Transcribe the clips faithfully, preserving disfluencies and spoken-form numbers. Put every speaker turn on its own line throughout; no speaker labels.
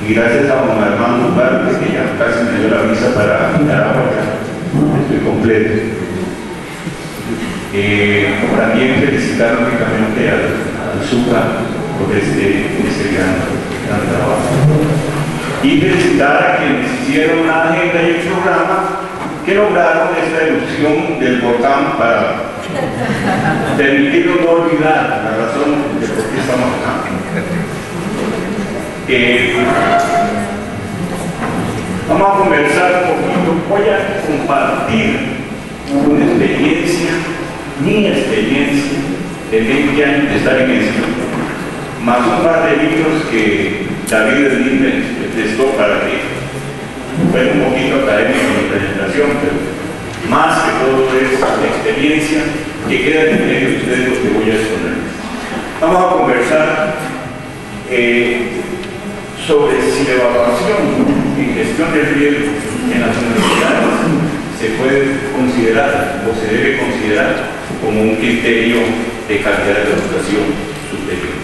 y gracias a don Armando Ugarte, que ya casi me dio la visa para Nicaragua, estoy completo. Eh, también felicitar únicamente al, al Zucca por este, este gran, gran trabajo. Y felicitar a quienes hicieron la agenda y el programa que lograron esta erupción del volcán para permitirnos no olvidar la razón de por qué estamos acá. Eh, vamos a conversar un poquito, voy a compartir una experiencia, mi experiencia de veinte años de estar en esto, más un par de libros que David Edín me prestó para que fuera un poquito académico mi presentación, pero más que todo es la experiencia que queda en medio de ustedes lo que voy a exponer. Vamos a conversar eh, sobre si la evaluación en gestión de riesgo en las universidades se puede considerar o se debe considerar como un criterio de calidad de la educación superior.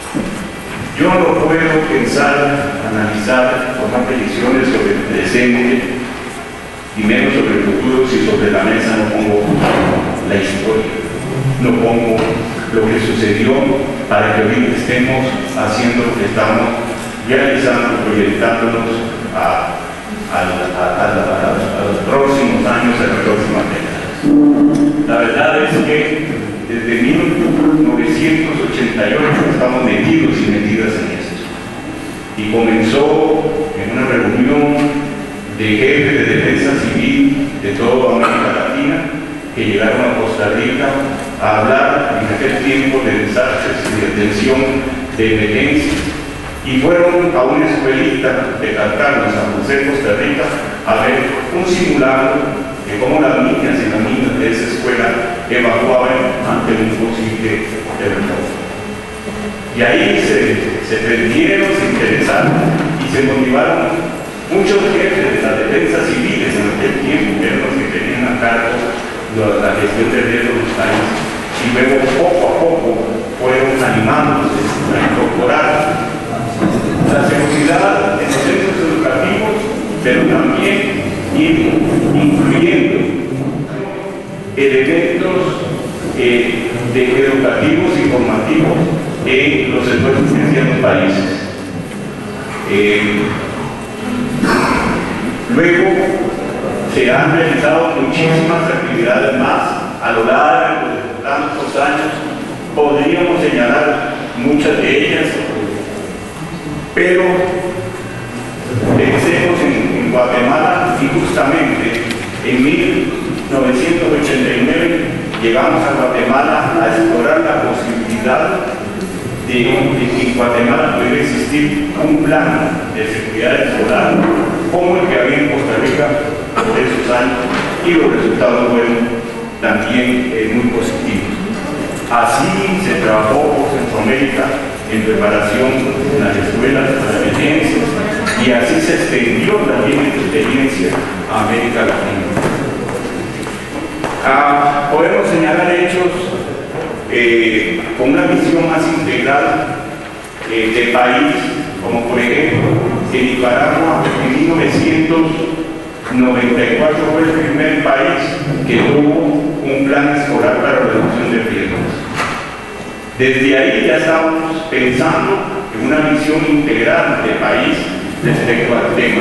Yo no puedo pensar, analizar, tomar decisiones sobre el presente y menos sobre el futuro si sobre la mesa no pongo la historia, no pongo lo que sucedió para que hoy estemos haciendo lo que estamos realizando, proyectándonos a, a, a, a, a, a los próximos años, a las próximas décadas. La verdad es que desde mil novecientos ochenta y ocho estamos metidos y metidas en esto. Y comenzó en una reunión de jefes de defensa civil de toda América Latina que llegaron a Costa Rica a hablar en aquel tiempo de desastres y de atención de emergencia. Y fueron a una escuelita de Cartago, en San José, Costa Rica, a ver un simulacro de cómo las niñas y las niñas de esa escuela evacuaban ante un posible terremoto. Y ahí se, se prendieron, se interesaron y se motivaron muchos jefes de las defensas civiles en aquel tiempo, que eran los que tenían a cargo la, la gestión de riesgo de los países. Y luego, poco a poco, fueron animándose a incorporar la seguridad en los centros educativos, pero también ir incluyendo elementos eh, de educativos y formativos en los esfuerzos que hacían los países. Eh, luego se han realizado muchísimas actividades más a lo largo de tantos años. Podríamos señalar muchas de ellas, pero pensemos en, en Guatemala y justamente en mil novecientos ochenta y nueve llegamos a Guatemala a explorar la posibilidad de, de que en Guatemala pudiera existir un plan de seguridad escolar como el que había en Costa Rica por esos años, y los resultados fueron también eh, muy positivos. Así se trabajó por Centroamérica en preparación en las escuelas para emergencias, y así se extendió también esta experiencia a América Latina. Ah, podemos señalar hechos eh, con una visión más integral eh, de país, como por ejemplo que Nicaragua en mil novecientos noventa y cuatro fue el primer país que tuvo un plan escolar para reducción de riesgos. Desde ahí ya estábamos pensando en una visión integral de país respecto al tema.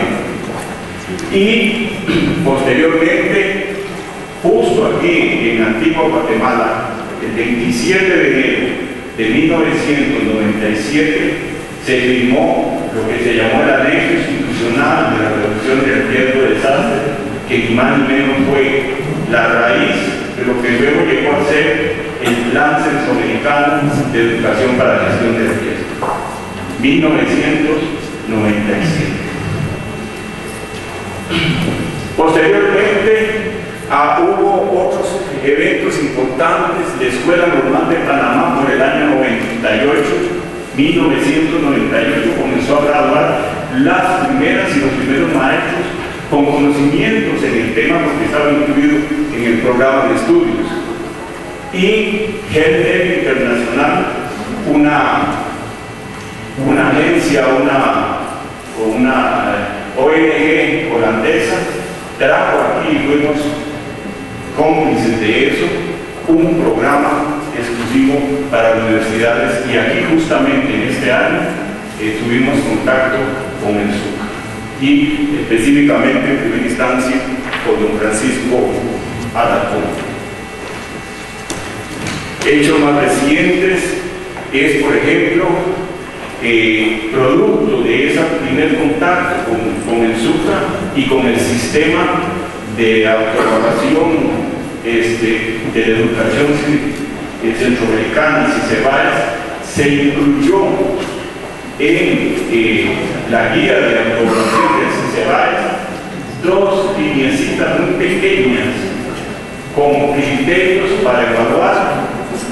Y posteriormente, justo aquí en Antigua Guatemala, el veintisiete de enero de mil novecientos noventa y siete, se firmó lo que se llamó el Anexo Institucional de la Reducción del Riesgo de Desastre, que ni más ni menos fue la raíz de lo que luego llegó a ser el Plan Centroamericano de Educación para la Gestión del Riesgo, mil novecientos noventa y siete. Posteriormente, ah, hubo otros eventos importantes. La Escuela Normal de Panamá, por el año noventa y ocho, mil novecientos noventa y ocho, comenzó a graduar las primeras y los primeros maestros con conocimientos en el tema porque estaba incluido en el programa de estudios. Y G E D Internacional, una, una agencia, una con una O N G holandesa, trajo aquí, y fuimos cómplices de eso, un programa exclusivo para universidades, y aquí justamente en este año eh, tuvimos contacto con el S U C y específicamente en primera instancia con don Francisco Alarcón. Hechos más recientes es, por ejemplo, eh, producto de ese primer contacto con, con el S U C A y con el sistema de autoevaluación este, de la educación centroamericana, CICEBAES, se incluyó en eh, la guía de autoevaluación de CICEBAES dos lineecitas muy pequeñas como criterios para evaluar,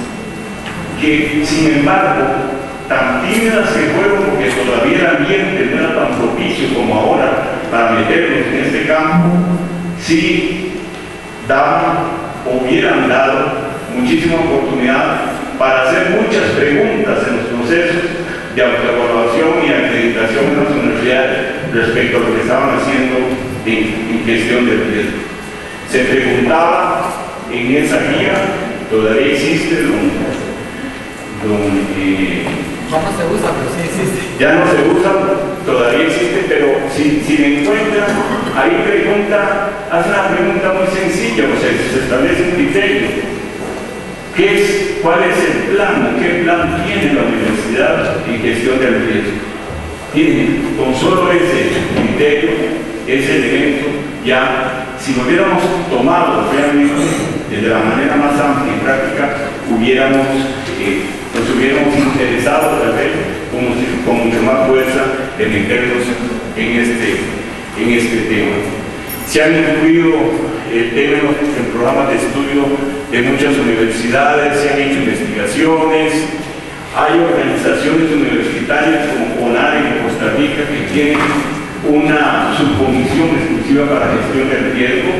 que sin embargo tan tímidas que fueron, porque todavía el ambiente no era tan propicio como ahora para meternos en este campo, sí daban, hubieran dado muchísima oportunidad para hacer muchas preguntas en los procesos de autoevaluación y acreditación en las universidades respecto a lo que estaban haciendo en, en gestión del riesgo. Se preguntaba en esa guía, todavía existe don, don, eh,
ya no se usa, pero sí existe.
Ya no se usa, todavía existe, pero si, si me encuentra, ahí pregunta, hace una pregunta muy sencilla, o sea, se establece un criterio. ¿Qué es, ¿Cuál es el plan? ¿Qué plan tiene la universidad en gestión del riesgo? Tiene, con solo ese criterio, ese elemento, ya, si lo hubiéramos tomado realmente de la manera más amplia y práctica, hubiéramos, eh, nos hubiéramos interesado tal vez con, con mucho más fuerza de meternos en este, en este tema. Se han incluido el tema en programas de estudio de muchas universidades, se han hecho investigaciones, hay organizaciones universitarias como CONARE en Costa Rica que tienen una subcomisión exclusiva para gestión del riesgo.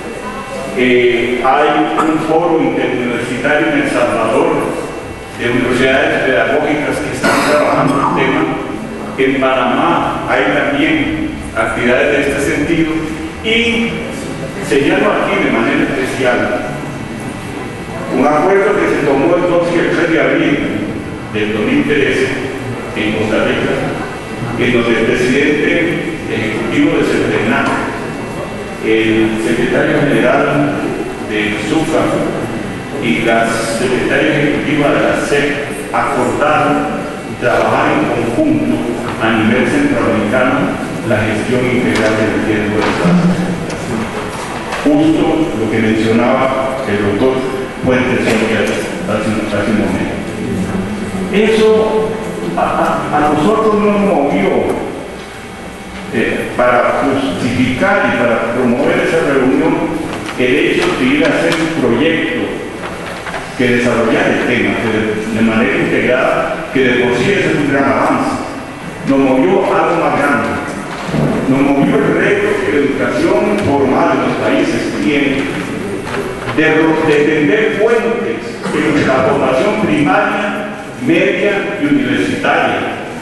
Eh, hay un foro interuniversitario en El Salvador de universidades pedagógicas que están trabajando el tema. En Panamá hay también actividades de este sentido, y señalo aquí de manera especial un acuerdo que se tomó el dos y el tres de abril del dos mil trece en Costa Rica, en donde el presidente ejecutivo de CETRENAC, el secretario general del S U C A y la secretaria ejecutiva de la S E C acordaron trabajar en conjunto a nivel centroamericano la gestión integral del riesgo de desastre. Justo lo que mencionaba el doctor Fuentes hace, hace un momento. Eso a, a, a nosotros nos movió eh, para justificar y para promover esa reunión el hecho de ir a hacer un proyecto que desarrollar el tema que de, de manera integrada, que de por sí es un gran avance. Nos movió algo más grande. Nos movió el reto que la educación formal en los países tiene de, de tender puentes entre la formación primaria, media y universitaria,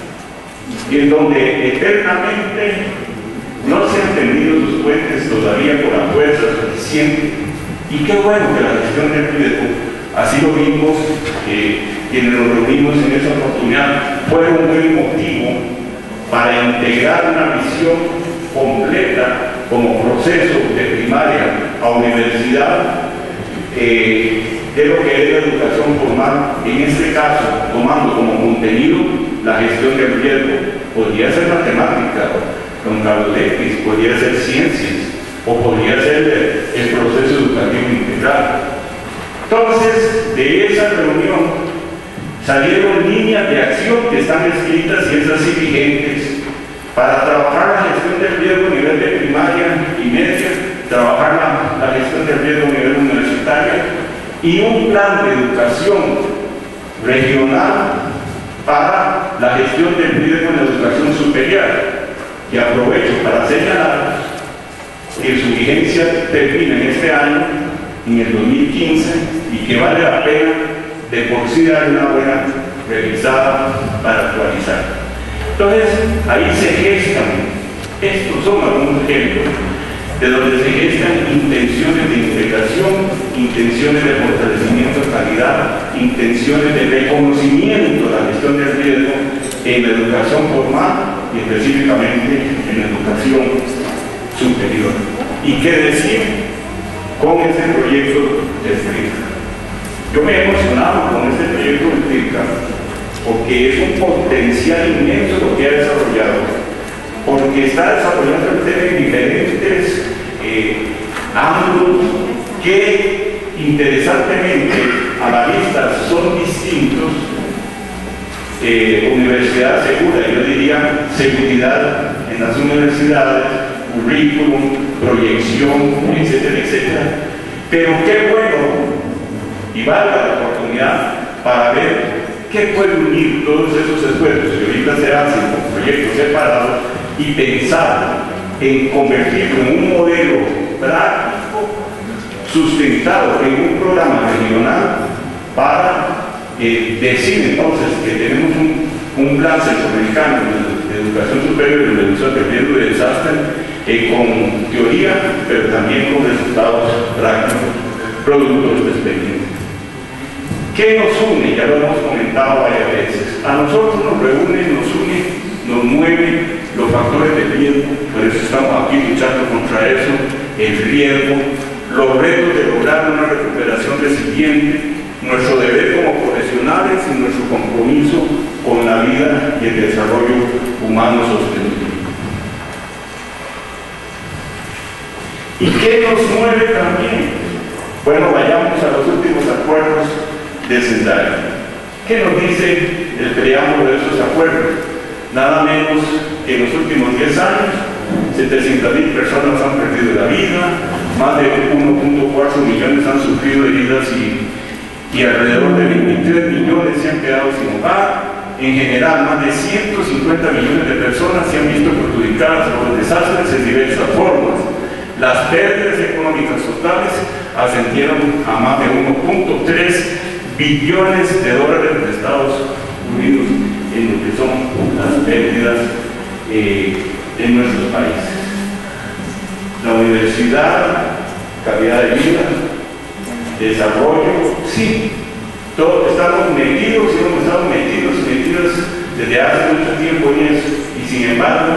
y en donde eternamente no se han tendido sus puentes todavía con la fuerza suficiente. Y qué bueno que la gestión del riesgo, así lo vimos, eh, quienes nos reunimos en esa oportunidad, fue un buen motivo para integrar una visión completa como proceso de primaria a universidad eh, de lo que es la educación formal, en este caso tomando como contenido la gestión del riesgo. Podría ser matemática, don Carlos X, podría ser ciencias, o podría ser el, el proceso educativo integral. Entonces, de esa reunión salieron líneas de acción que están escritas y esas sí vigentes para trabajar la gestión del riesgo a nivel de primaria y media, trabajar la, la gestión del riesgo a nivel universitario, y un plan de educación regional para la gestión del riesgo en la educación superior. Y aprovecho para señalar que su vigencia termina en este año, en el dos mil quince, y que vale la pena de por sí dar una buena revisada para actualizar. Entonces, ahí se gestan, estos son algunos ejemplos de donde se gestan intenciones de integración, intenciones de fortalecimiento de calidad, intenciones de reconocimiento de la gestión del riesgo en la educación formal y específicamente en la educación superior. ¿Y qué decir con este proyecto de FRICA? Yo me he emocionado con este proyecto de FRICA porque es un potencial inmenso lo que ha desarrollado, porque está desarrollando en diferentes eh, ángulos que interesantemente a la vista son distintos. Eh, universidad segura, yo diría seguridad en las universidades, currículum, proyección, etcétera, etcétera. Pero qué bueno, y valga la oportunidad para ver qué puede unir todos esos esfuerzos que ahorita se hacen con proyectos separados y pensar en convertirlo en un modelo práctico, sustentado en un programa regional para eh, decir entonces que tenemos un, un plan centroamericano de, de educación superior y de reducción de riesgo de desastre eh, con teoría, pero también con resultados prácticos, productos de experiencia. ¿Qué nos une? Ya lo hemos comentado varias veces. A nosotros nos reúne, nos une, nos mueve los factores de riesgo, por eso estamos aquí luchando contra eso, el riesgo, los retos de lograr una recuperación resiliente, nuestro deber como profesionales y nuestro compromiso con la vida y el desarrollo humano sostenible. ¿Y qué nos mueve también? Bueno, vayamos a los últimos acuerdos de Sendai. ¿Qué nos dice el preámbulo de esos acuerdos? Nada menos que en los últimos diez años, setecientas mil personas han perdido la vida, más de uno punto cuatro millones han sufrido heridas y, y alrededor de veintitrés millones se han quedado sin hogar. En general, más de ciento cincuenta millones de personas se han visto perjudicadas por desastres en diversas formas. Las pérdidas económicas totales ascendieron a más de uno punto tres billones de dólares de Estados Unidos en lo que son las pérdidas eh, en nuestros países. La universidad, calidad de vida, desarrollo, sí, todos estamos metidos y hemos estado metidos y metidos desde hace mucho tiempo en eso, y sin embargo,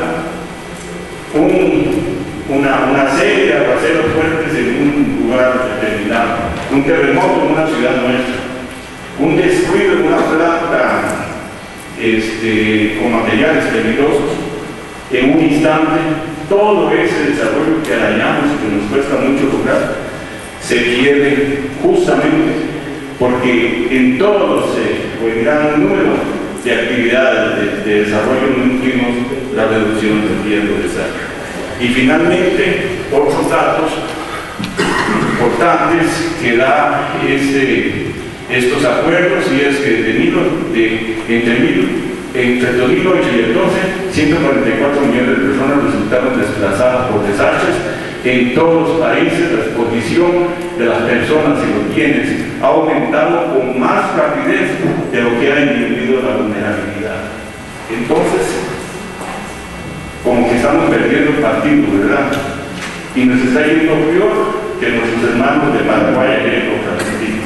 un, una, una serie de aguaceros fuertes en un lugar determinado, un terremoto en una ciudad nuestra, un descuido en una planta este, con materiales peligrosos, en un instante, todo ese desarrollo que arañamos y que nos cuesta mucho lograr, se pierde justamente porque en todos eh, o en gran número de actividades de, de desarrollo no incluimos la reducción del riesgo de desastre. Y finalmente, otros datos importantes que da este, estos acuerdos, y es que de, de, entre, mil, entre dos mil ocho y el doce, ciento cuarenta y cuatro millones de personas resultaron desplazadas por desastres. En todos los países la exposición de las personas y los bienes ha aumentado con más rapidez de lo que ha disminuido la vulnerabilidad. Entonces, como que estamos perdiendo el partido, ¿verdad? Y nos está yendo peor que nuestros hermanos de Paraguay y en Argentina.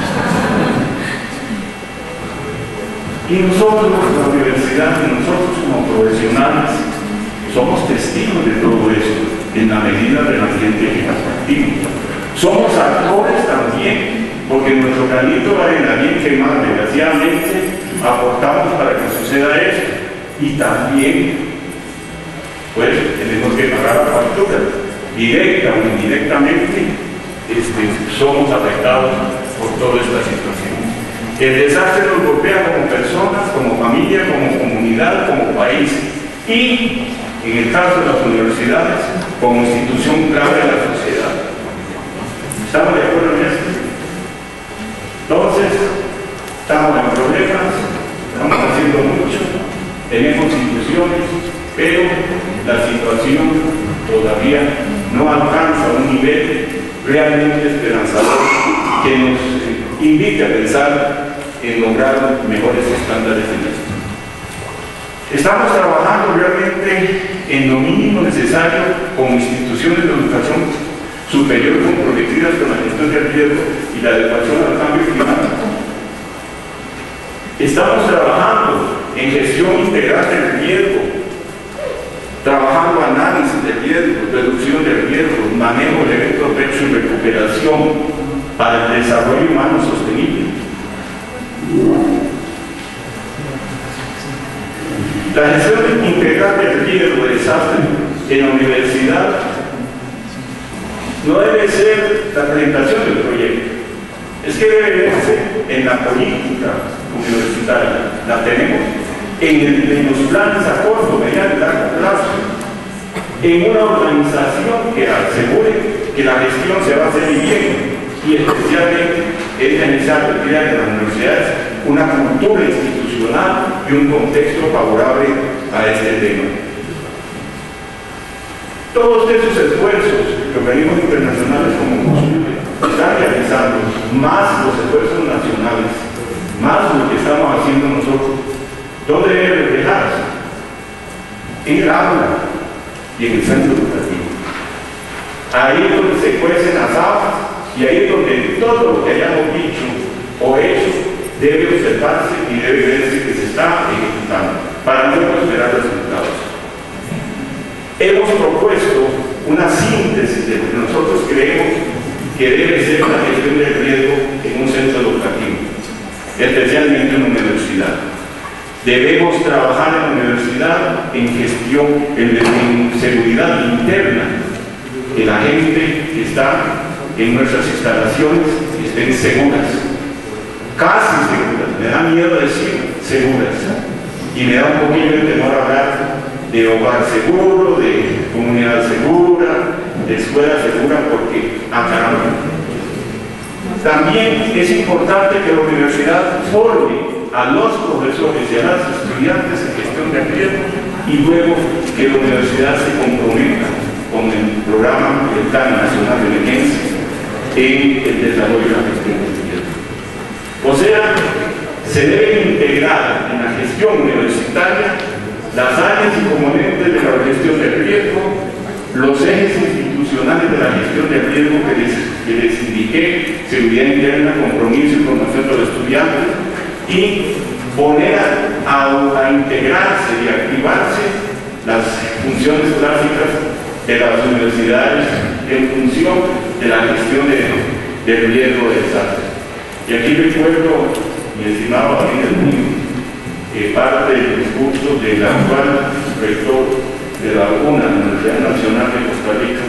Y nosotros, la universidad, y nosotros como profesionales, somos testigos de todo esto, en la medida de la gente que compartimos. Somos actores también, porque nuestro granito de arena, bien que mal, desgraciadamente, aportamos para que suceda esto. Y también, pues, tenemos que pagar la factura, directa o indirectamente, este, somos afectados por toda esta situación. El desastre nos golpea como personas, como familia, como comunidad, como país, y en el caso de las universidades, como institución clave de la sociedad. ¿Estamos de acuerdo en esto? Entonces, estamos en problemas, estamos haciendo mucho, tenemos instituciones, pero la situación todavía no alcanza un nivel realmente esperanzador que nos invite a pensar en lograr mejores estándares en esto. Estamos trabajando realmente en lo mínimo necesario como instituciones de educación superior comprometidas con la gestión del riesgo y la adecuación al cambio climático. Estamos trabajando en gestión integral del riesgo, trabajando análisis de riesgo, reducción de riesgo, manejo de eventos adversos y recuperación para el desarrollo humano sostenible. La gestión integral del riesgo de desastre en la universidad no debe ser la presentación del proyecto, es que debe verse en la política universitaria. La tenemos en, el, en los planes a corto, mediano y largo plazo, en una organización que asegure que la gestión se va a hacer bien, y especialmente es necesario crear en las universidades una cultura institucional y un contexto favorable a este tema. Todos estos esfuerzos que organismos internacionales como COSULE están realizando, más los esfuerzos nacionales, más lo que estamos haciendo nosotros, ¿dónde debe reflejarse? En el aula y en el centro educativo. Ahí es donde se cuecen las habas y ahí es donde todo lo que hayamos dicho o hecho debe observarse y debe verse que se está ejecutando para luego esperar resultados. Hemos propuesto una síntesis de lo que nosotros creemos que debe ser la gestión del riesgo en un centro educativo, especialmente en una universidad. Debemos trabajar en la universidad en gestión, en, en seguridad interna, que la gente que está en nuestras instalaciones estén seguras, casi seguras, me da miedo decir seguras, y me da un poquillo de temor hablar de hogar seguro, de comunidad segura, de escuela segura, porque ah, caramba. También es importante que la universidad forme a los profesores y a los estudiantes en gestión de riesgo y luego que la universidad se comprometa con el programa del Plan Nacional de Emergencia en el desarrollo de la gestión del riesgo. O sea, se debe integrar en la gestión universitaria las áreas y componentes de la gestión del riesgo, los ejes institucionales de la gestión del riesgo que les, que les indiqué, seguridad interna, compromiso y formación de los estudiantes, y poner a, a, a integrarse y activarse las funciones clásicas de las universidades en función de la gestión de, del riesgo de desastre. Y aquí recuerdo, mi estimado Daniel Muñoz, que parte del discurso del actual rector de la UNA, la Universidad Nacional de Costa Rica,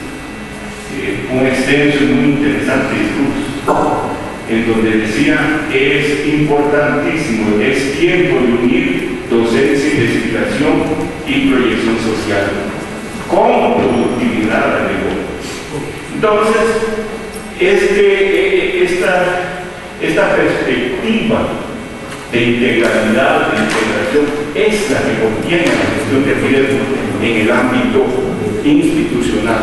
eh, un extenso y muy interesante discurso, en donde decía que es importantísimo, es tiempo de unir docencia, investigación y proyección social con productividad de negocio. Entonces, este, esta, esta perspectiva de integralidad, de integración, es la que contiene la gestión de riesgo en el ámbito institucional.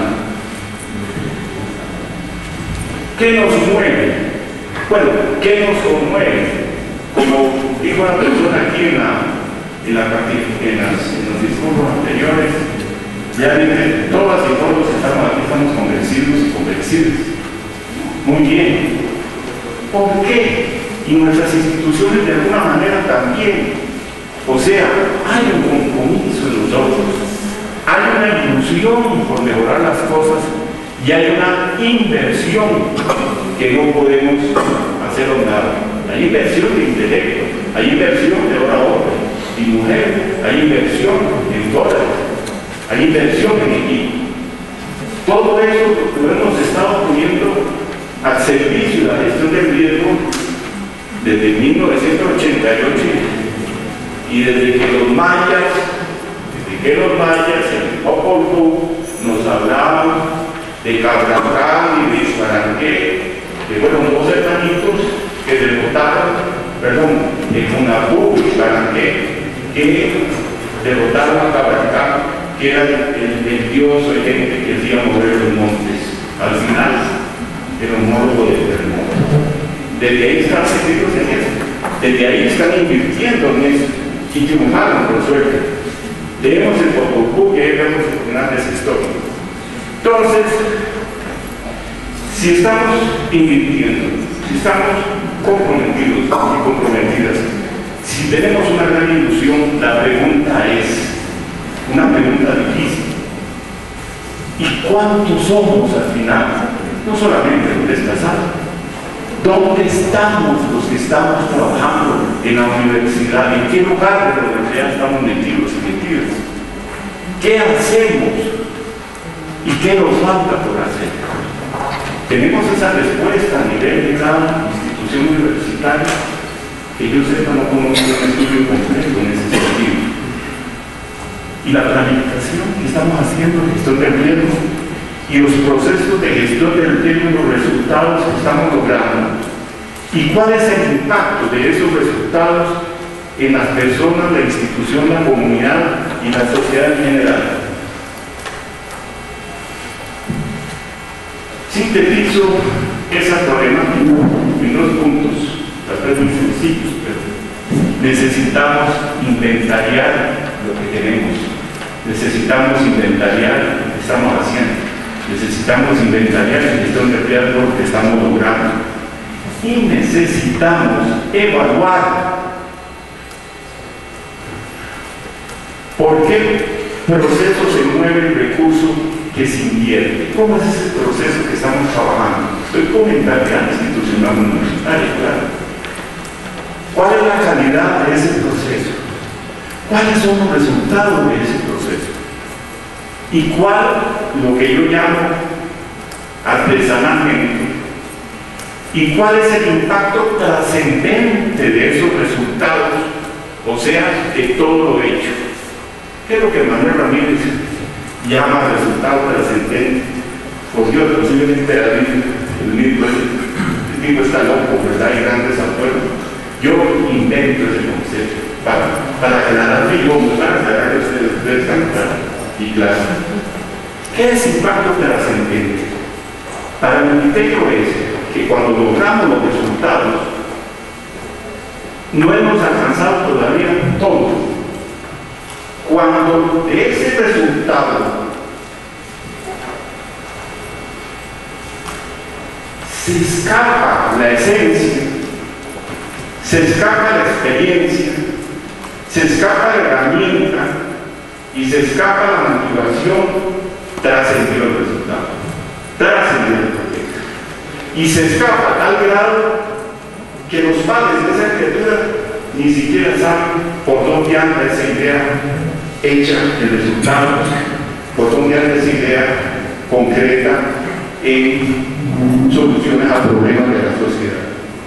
¿Qué nos mueve? Bueno, ¿qué nos conmueve? Como dijo una persona aquí en, la, en, la, en, las, en los discursos anteriores, realmente todas y todos estamos aquí, estamos convencidos y convencidos. Muy bien. ¿Por qué? Y nuestras instituciones de alguna manera también. O sea, hay un compromiso en nosotros, hay una ilusión por mejorar las cosas y hay una inversión que no podemos hacer a un lado. Hay inversión de intelecto, hay inversión de hora a hora y mujer, hay inversión en dólares, hay inversión en equipo. Todo eso lo hemos estado poniendo al servicio de la gestión del riesgo desde mil novecientos ochenta y ocho y desde que los mayas, desde que los mayas en el Popol Vuh nos hablaban de Cabral y de Isparanqué, que fueron dos hermanitos que derrotaron, perdón, de Funabú y Isparanqué, que derrotaron a Cabral, que era el, el, el dios o el gente que hacía mover los montes. Al final, era un módulo de terremoto. Desde ahí están metidos en eso, desde ahí están invirtiendo en eso. y triunfaron por suerte. Leemos el Popol Vuh y ahí vemos el final de esa historia. Entonces, si estamos invirtiendo, si estamos comprometidos y comprometidas, si tenemos una gran ilusión, la pregunta es una pregunta difícil. ¿Y cuántos somos al final? No solamente los desplazados. ¿Dónde estamos los que estamos trabajando en la universidad? ¿En qué lugar de la universidad estamos metidos y metidos? ¿Qué hacemos? ¿Y qué nos falta por hacer? ¿Tenemos esa respuesta a nivel de cada institución universitaria? Que yo sepa, no conozco un estudio completo en ese sentido. Y la planificación que estamos haciendo, gestión del riesgo, y los procesos de gestión del riesgo y los resultados que estamos logrando. ¿Y cuál es el impacto de esos resultados en las personas, la institución, la comunidad y la sociedad en general? Sintetizo esa problemática en dos puntos, tal vez muy sencillos, pero necesitamos inventariar lo que tenemos, necesitamos inventariar lo que estamos haciendo, necesitamos inventariar la gestión de riesgo lo que estamos logrando y necesitamos evaluar por qué proceso se mueve el recurso que se invierte. ¿Cómo es ese proceso que estamos trabajando? Estoy comentando a la institucional universitaria, claro. ¿Cuál es la calidad de ese proceso? ¿Cuáles son los resultados de ese proceso? ¿Y cuál, lo que yo llamo artesanalmente, y cuál es el impacto trascendente de esos resultados, o sea, de todo lo hecho? ¿Qué es lo que Manuel Ramírez llama resultado trascendente? Por Dios, posiblemente el mismo, el mismo está loco, ¿verdad? Hay grandes acuerdos. Yo invento ese concepto para, para aclarar y yo, para aclarar ustedes, ustedes están claros y claros. ¿Qué es impacto trascendente? Para mi criterio es que cuando logramos los resultados, no hemos alcanzado todavía todo. Cuando de ese resultado se escapa la esencia, se escapa la experiencia, se escapa la herramienta y se escapa la motivación, trascendió el resultado, trascendió el proyecto. Y se escapa a tal grado que los padres de esa criatura ni siquiera saben por dónde anda esa idea hecha en resultados, por dónde anda esa idea concreta en soluciones a problemas de la sociedad.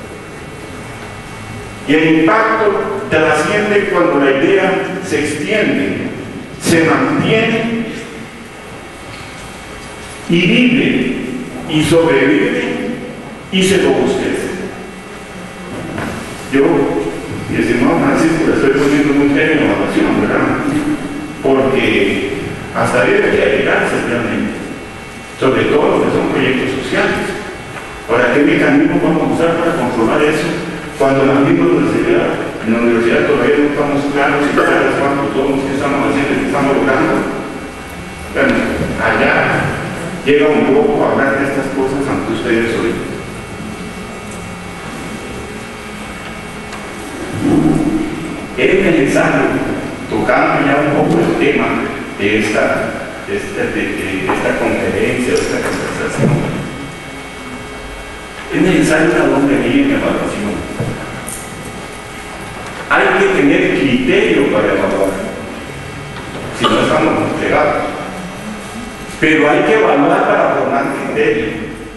Y el impacto trasciende cuando la idea se extiende, se mantiene y vive y sobrevive y se robustece. Yo, mi estimado Francisco, le estoy poniendo muy serio en la evaluación, ¿verdad? Porque hasta ahí debería llegarse realmente, sobre todo lo que son proyectos sociales. Ahora, ¿qué mecanismos vamos a usar para controlar eso? Cuando en la misma universidad, en la universidad todavía no estamos claros y claros cuántos somos, qué estamos haciendo y qué estamos logrando. Bueno, allá llega un poco a hablar de estas cosas ante ustedes hoy. Es necesario, tocando ya un poco el tema de esta, de esta, de, de esta conferencia, de esta conversación, es necesario una doble vía en evaluación. Hay que tener criterio para evaluar, si no estamos entregados. Pero hay que evaluar para formar criterio.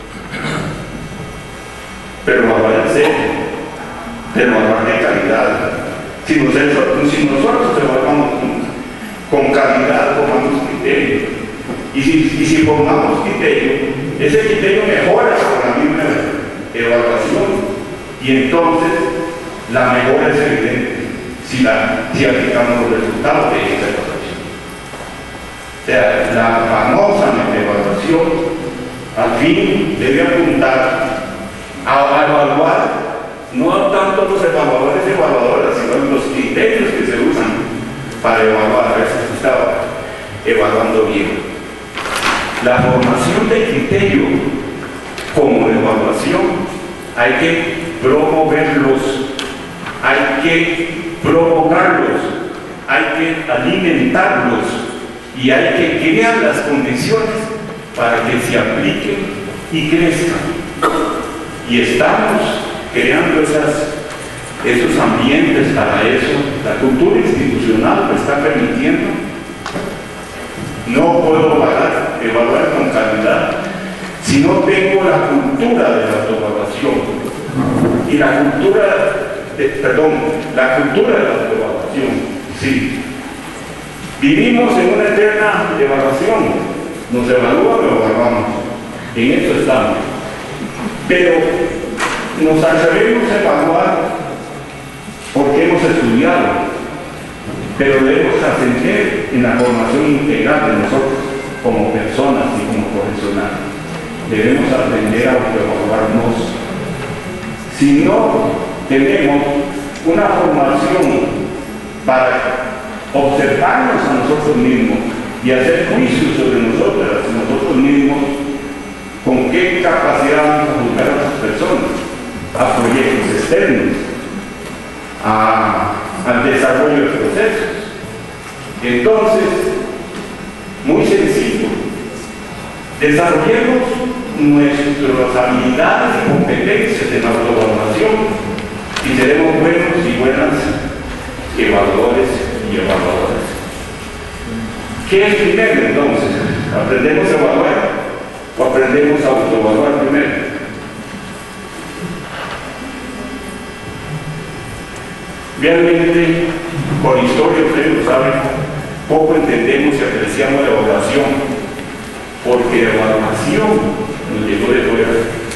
Pero evaluar en serio, pero evaluar de calidad. Si nosotros, si nosotros evaluamos con, con calidad, formamos criterio. Y si, y si formamos criterio, ese criterio mejora con la misma evaluación. Y entonces la mejora es evidente si, la, si aplicamos los resultados de esta evaluación. O sea, la famosa evaluación al fin debe apuntar a, a evaluar no tanto los evaluadores y evaluadoras, sino los criterios que se usan para evaluar, a ver si se estaba evaluando bien. La formación de criterio como evaluación hay que promoverlos, hay que provocarlos, hay que alimentarlos y hay que crear las condiciones para que se apliquen y crezcan. Y estamos creando esas, esos ambientes para eso. La cultura institucional lo está permitiendo. No puedo evaluar, evaluar con calidad si no tengo la cultura de la autoevaluación. Y la cultura, de, perdón, la cultura de la autoevaluación. Sí. Vivimos en una eterna evaluación. Nos evalúan o evaluamos. En eso estamos. Pero nos atrevemos a evaluar porque hemos estudiado. Pero debemos ascender en la formación integral de nosotros como personas y como profesionales. Debemos aprender a autoevaluarnos. Si no tenemos una formación para observarnos a nosotros mismos y hacer juicios sobre nosotras y nosotros mismos, ¿con qué capacidad vamos a juzgar a otras personas? A proyectos externos, a, al desarrollo de procesos. Entonces, muy sencillo, desarrollemos nuestras habilidades y competencias en la autoevaluación y seremos buenos y buenas evaluadores y evaluadoras. ¿Qué es primero entonces? ¿Aprendemos a evaluar o aprendemos a autoevaluar primero? Realmente, por historia, ustedes lo saben, poco entendemos y apreciamos la evaluación, porque la evaluación nos llegó de fuera.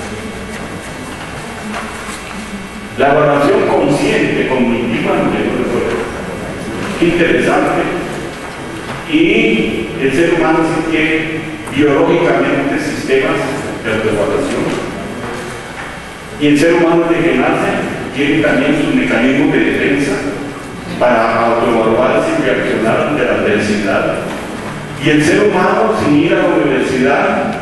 La evaluación consciente, cognitiva, nos llegó de fuera. Qué interesante. Y el ser humano sí tiene biológicamente sistemas de autoevaluación. Y el ser humano desde que nace tiene también sus mecanismos de defensa para autoevaluarse y reaccionar ante la adversidad. Y el ser humano, sin ir a la universidad,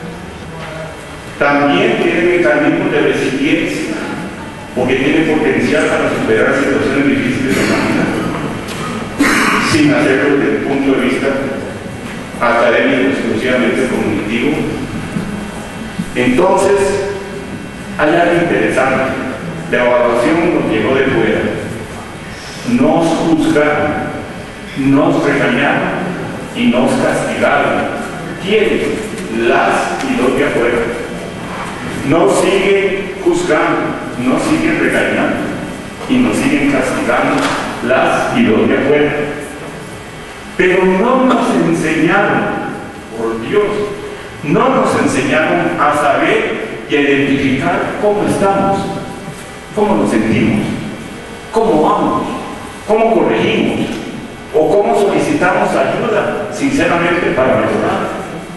también tiene mecanismos de resiliencia, porque tiene potencial para superar situaciones difíciles en la vida, sin hacerlo desde el punto de vista académico, exclusivamente cognitivo. Entonces, hay algo interesante. La evaluación nos llegó de fuera. Nos juzgaron, nos regañaron y nos castigaron. ¿Quiénes? Las y los de afuera. Nos siguen juzgando, nos siguen regañando y nos siguen castigando las y los de afuera. Pero no nos enseñaron, por Dios, no nos enseñaron a saber y a identificar cómo estamos, cómo nos sentimos, cómo vamos, cómo corregimos o cómo solicitamos ayuda sinceramente para mejorar.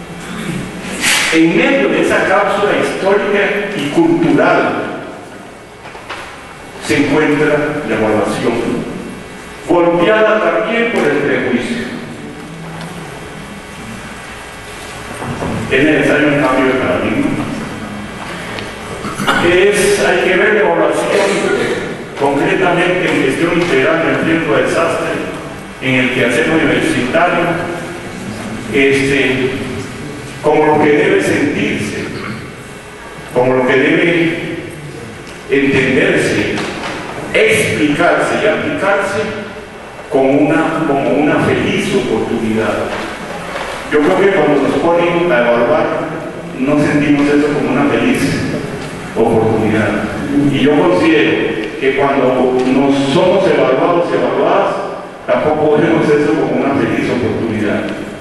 En medio de esa cápsula histórica y cultural se encuentra la evaluación, golpeada también por el prejuicio. Es necesario un cambio de paradigma. Es, hay que ver la evaluación concretamente en gestión integral del riesgo de desastre, en el quehacer universitario, este, como lo que debe sentirse, como lo que debe entenderse, explicarse y aplicarse como una, como una feliz oportunidad. Yo creo que cuando nos ponen a evaluar, no sentimos eso como una feliz oportunidad. Y yo considero que cuando nos somos evaluados y evaluadas, tampoco vemos eso como una feliz oportunidad.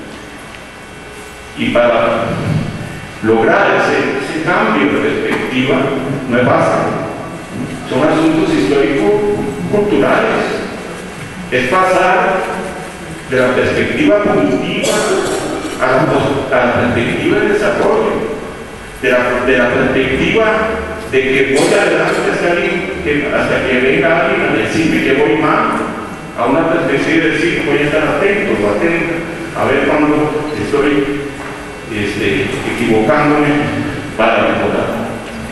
Y para lograr ese, ese cambio de perspectiva no es fácil. Son asuntos histórico-culturales. Es pasar de la perspectiva cognitiva a la, a la perspectiva de desarrollo, de la, de la perspectiva de que voy adelante hasta, alguien, que, hasta que venga alguien a decirme que voy mal, a una perspectiva de decir voy a estar atento o atento, a ver cuando estoy este, equivocándome para mejorar.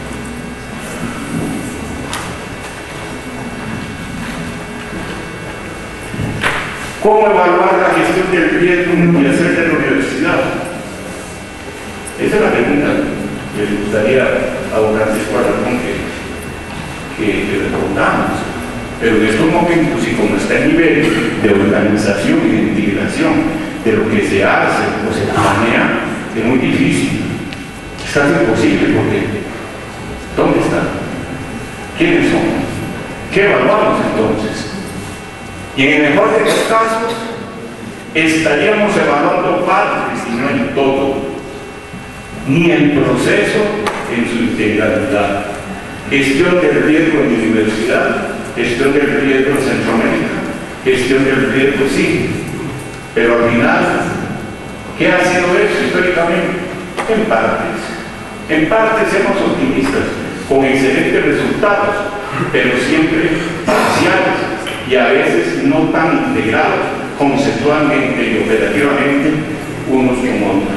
¿Cómo evaluar la gestión del riesgo y hacer de la universidad? Esa es la pregunta que me gustaría a don Francisco Alarcón que, que, que respondamos. Pero en estos momentos, y como está el nivel de organización y de integración de lo que se hace o se planea, es muy difícil. Es casi imposible porque ¿dónde están? ¿Quiénes son? ¿Qué evaluamos entonces? Y en el mejor de los casos, estaríamos evaluando partes y no en todo, ni el proceso en su integralidad. Gestión del riesgo en la universidad, gestión del riesgo en Centroamérica, gestión del riesgo sí, pero al final, ¿qué ha sido eso históricamente? En partes. En partes somos optimistas, con excelentes resultados, pero siempre parciales. Y a veces no tan integrados conceptualmente y operativamente unos como otros.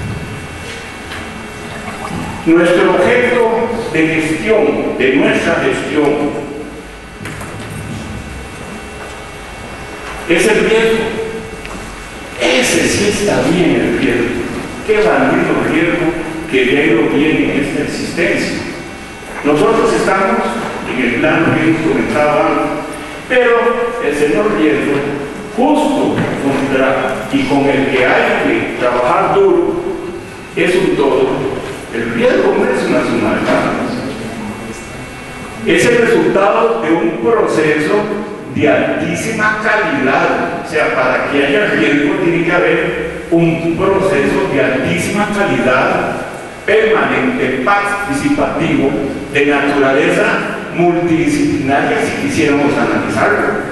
Nuestro objeto de gestión, de nuestra gestión, es el riesgo. Ese sí está bien el riesgo. Qué maldito riesgo que verlo bien en esta existencia. Nosotros estamos en el plano que hemos comentado antes, pero el señor riesgo, justo contra y con el que hay que trabajar duro, es un todo. El riesgo no es una suma de partes. Es el resultado de un proceso de altísima calidad. O sea, para que haya riesgo tiene que haber un proceso de altísima calidad, permanente, participativo, de naturaleza multidisciplinaria, si quisiéramos analizarlo.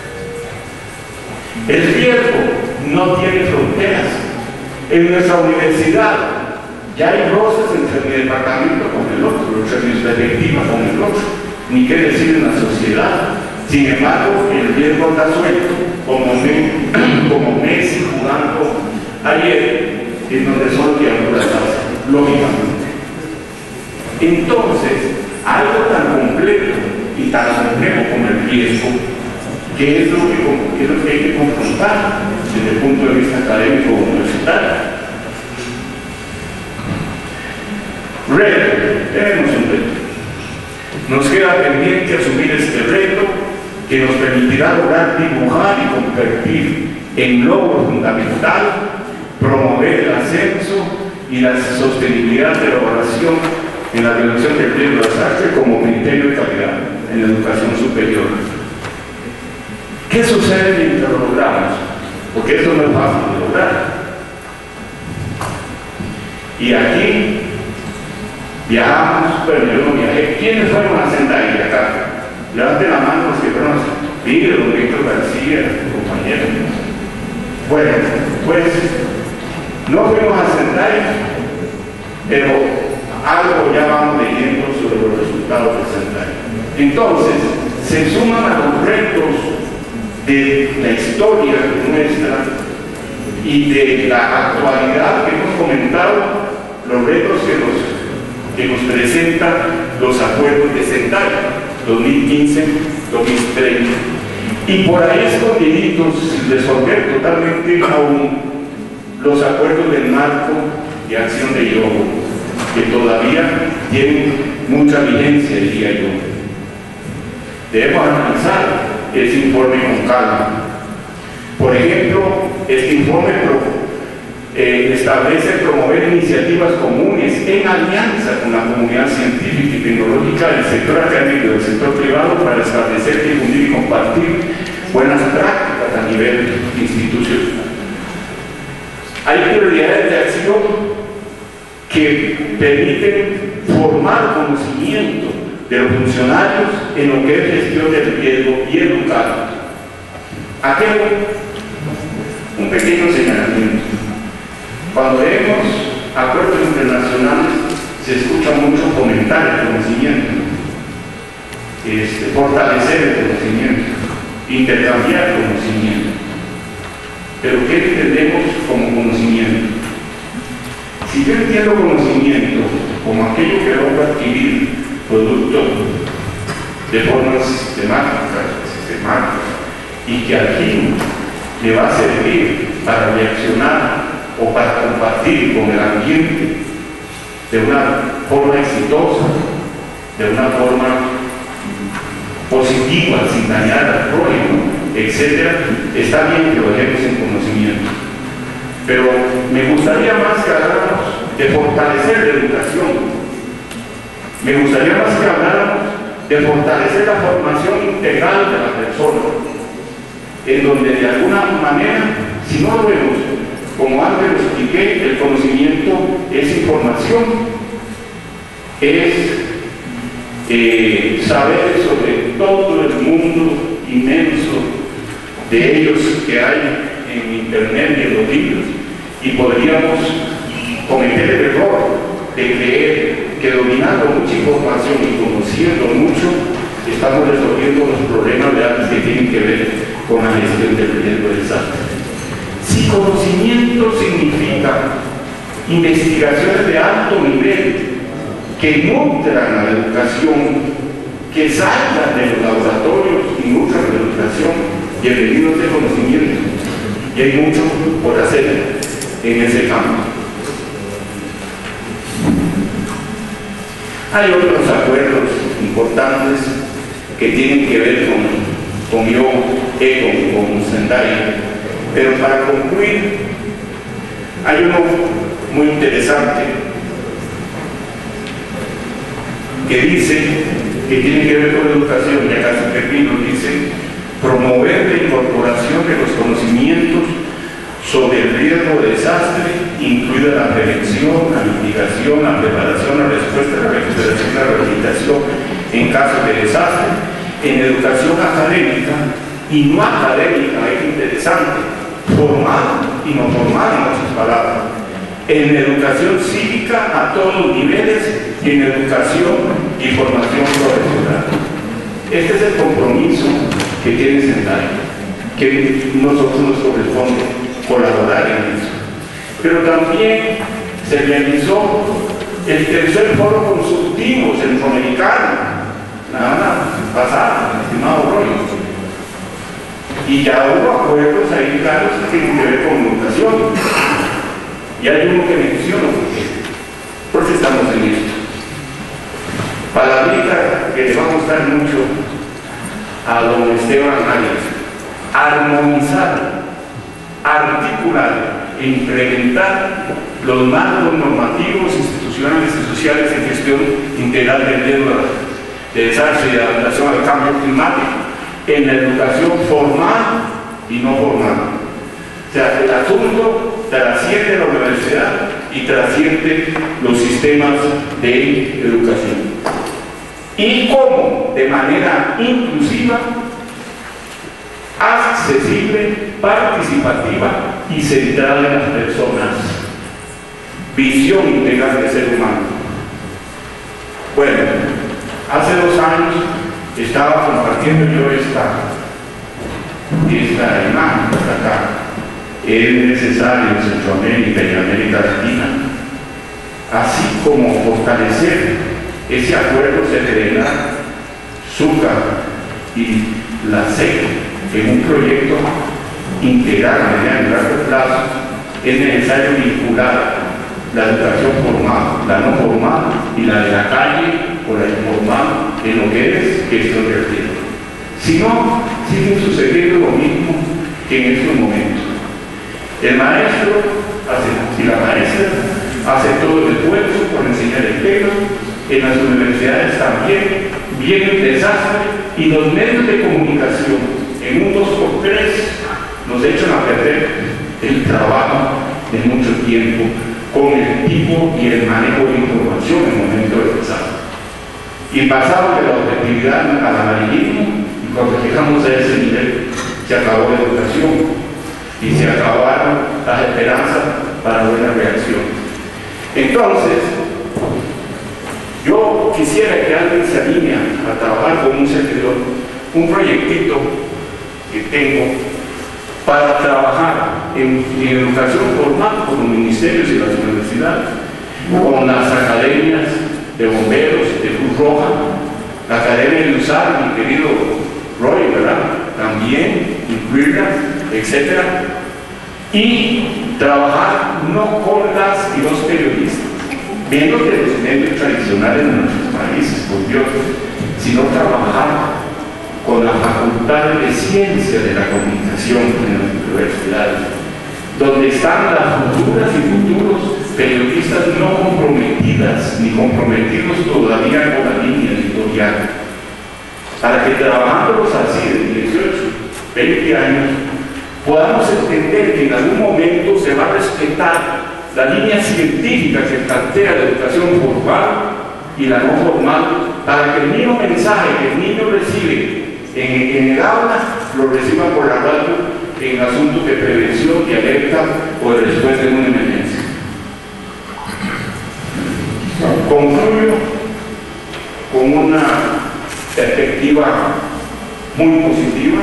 El riesgo no tiene fronteras. En nuestra universidad ya hay roces entre mi departamento con el otro, entre mi perspectiva con el otro, ni qué decir en la sociedad. Sin embargo, el riesgo anda suelto, como, me, como Messi jugando ayer, en donde solo quedan las tasas, lógicamente. Entonces, algo tan complejo y tan complejo como el riesgo, que es lo que, que, es lo que hay que confrontar desde el punto de vista académico o universitario. Reto, tenemos un reto. Nos queda pendiente asumir este reto que nos permitirá lograr dibujar y convertir en logro fundamental, promover el ascenso y la sostenibilidad de la evaluación en la reducción del riesgo de desastre como criterio de calidad en la educación superior. ¿Qué sucede mientras lo logramos? Porque eso no es fácil de lograr. Y aquí viajamos, bueno, yo no viajé. ¿Quiénes fueron a Sendai de acá? Levanten la mano los que fueron a Sendai. Don Víctor García, compañero. Bueno, pues no fuimos a Sendai, pero algo ya vamos leyendo sobre los resultados de Sendai. Entonces, se suman a los retos de la historia nuestra y de la actualidad que hemos comentado, los retos que nos, que nos presentan los acuerdos de Sendai dos mil quince a dos mil treinta. Y por ahí escondiditos, sin resolver totalmente aún, los acuerdos del marco de acción de Hiogo, que todavía tienen mucha vigencia, diría yo. Debemos analizar ese informe con calma. Por ejemplo, este informe pro, eh, establece promover iniciativas comunes en alianza con la comunidad científica y tecnológica del sector académico y del sector privado para establecer, difundir y compartir buenas prácticas a nivel institucional. Hay prioridades de acción que permiten formar conocimiento de los funcionarios en lo que es gestión del riesgo y educar. Aquí un pequeño señalamiento. Cuando vemos acuerdos internacionales, se escucha mucho fomentar el conocimiento, este, fortalecer el conocimiento, intercambiar conocimiento. Pero ¿qué entendemos como conocimiento? Si yo entiendo conocimiento como aquello que logro adquirir producto de formas sistemáticas, sistemáticas, y que al fin le va a servir para reaccionar o para compartir con el ambiente de una forma exitosa, de una forma positiva, sin dañar al prójimo, etcétera, está bien que lo dejemos en conocimiento. Pero me gustaría más que habláramos de fortalecer la educación. Me gustaría más que habláramos de fortalecer la formación integral de la persona, en donde de alguna manera, si no lo vemos, como antes lo expliqué, el conocimiento es información, es eh, saber sobre todo el mundo inmenso de ellos que hay en internet y en los libros, y podríamos cometer el error de creer que dominando mucha información y conociendo mucho estamos resolviendo los problemas reales que tienen que ver con la gestión del riesgo del desastre. Si conocimiento significa investigaciones de alto nivel que nutran a la educación, que salgan de los laboratorios y nutran la educación, bienvenidos de conocimiento, y hay mucho por hacer en ese campo. Hay otros acuerdos importantes que tienen que ver con, con yo, Econ, con Sendai, pero para concluir, hay uno muy interesante que dice, que tiene que ver con la educación, ya casi termino, dice: promover la incorporación de los conocimientos sobre el riesgo de desastre, incluida la prevención, la mitigación, la preparación, la respuesta, la recuperación, la rehabilitación en casos de desastre, en educación académica y no académica, es interesante, formal y no formal en otras palabras, en educación cívica a todos los niveles y en educación y formación profesional. Este es el compromiso que tiene Sendai, que nosotros nos corresponde colaborar en eso. Pero también se realizó el tercer foro consultivo centroamericano, nada más, pasado, estimado Roy. Y ya hubo acuerdos ahí claros que tienen que ver con educación. Y hay uno que menciona por qué estamos en esto. Palabrita que le va a gustar mucho a don Esteban Arias: armonizar, articular e implementar los marcos normativos, institucionales y sociales en gestión integral del riesgo de desastre y de adaptación al cambio climático en la educación formal y no formal. O sea, el asunto trasciende la universidad y trasciende los sistemas de educación. Y cómo, de manera inclusiva, accesible, participativa y centrada en las personas. Visión integral del ser humano. Bueno, hace dos años estaba compartiendo yo esta, esta imagen, esta acá. Es necesario en Centroamérica y en América Latina, así como fortalecer ese acuerdo Serena, Zucca y la S E C en un proyecto integral a mediano y largo plazo. Es necesario vincular la educación formal, la no formal y la de la calle o la informal en lo que es gestión del riesgo. Si no, sigue sucediendo lo mismo que en estos momentos. El maestro hace, y la maestra hace todo el esfuerzo por enseñar el tema. En las universidades también viene el desastre y los medios de comunicación en un dos por tres nos echan a perder el trabajo de mucho tiempo con el tipo y el manejo de información en el momento del desastre. Y pasamos de la objetividad al amarillismo, y cuando llegamos a ese nivel se acabó la educación y se acabaron las esperanzas para buena reacción. Entonces, Yo quisiera que alguien se anime a trabajar con un servidor, un proyectito que tengo para trabajar en, en educación formal con los ministerios y las universidades, con las academias de bomberos, de Cruz Roja, la academia de USAR, mi querido Roy, ¿verdad? También incluirla, etcétera, y trabajar no con las y los periodistas, viendo que los medios tradicionales de nuestros países, por Dios, sino trabajar con la facultad de ciencia de la comunicación en las universidades, donde están las futuras y futuros periodistas no comprometidas ni comprometidos todavía con la línea editorial, para que trabajándolos así de dieciocho, veinte años podamos entender que en algún momento se va a respetar la línea científica que plantea la educación formal y la no formal, para que el mismo mensaje que el niño recibe en, en el aula lo reciba por la radio en asuntos de prevención, de alerta o de respuesta en una emergencia. Concluyo con una perspectiva muy positiva.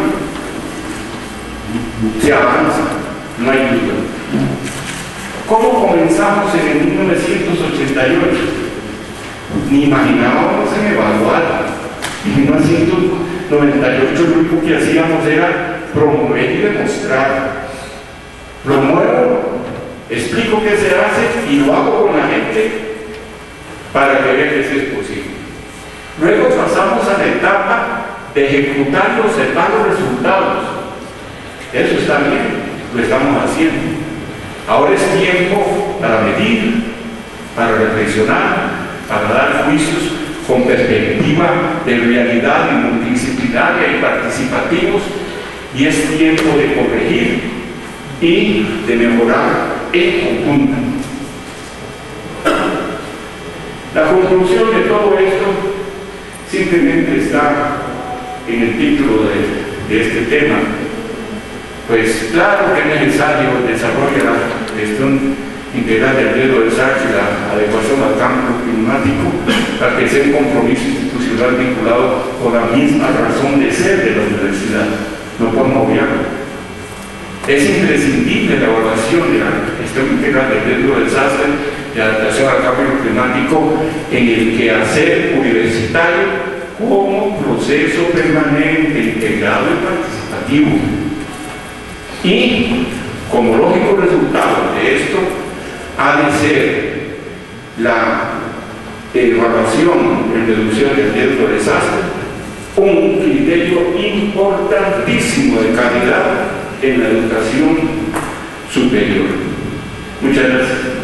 Se avanza, no hay duda. ¿Cómo comenzamos en el mil novecientos ochenta y ocho? Ni imaginábamos en evaluar. En mil novecientos noventa y ocho lo único que hacíamos era promover y demostrar. Promuevo, explico qué se hace y lo hago con la gente para que vean que eso es posible. Luego pasamos a la etapa de ejecutar y observar los resultados. Eso está bien, lo estamos haciendo. Ahora es tiempo para medir, para reflexionar, para dar juicios con perspectiva de realidad y multidisciplinaria y participativos, y es tiempo de corregir y de mejorar en conjunto. La conclusión de todo esto simplemente está en el título de, de este tema. Pues claro que es necesario el desarrollo de la gestión integral del riesgo de desastre y la adecuación al cambio climático, para que sea un compromiso institucional vinculado con la misma razón de ser de la universidad. No podemos obviarlo. Es imprescindible la evaluación de la gestión integral del riesgo de desastre y adaptación al cambio climático en el quehacer universitario como proceso permanente, integrado y participativo. Y como lógico resultado de esto ha de ser la evaluación en reducción del riesgo de desastre un criterio importantísimo de calidad en la educación superior. Muchas gracias.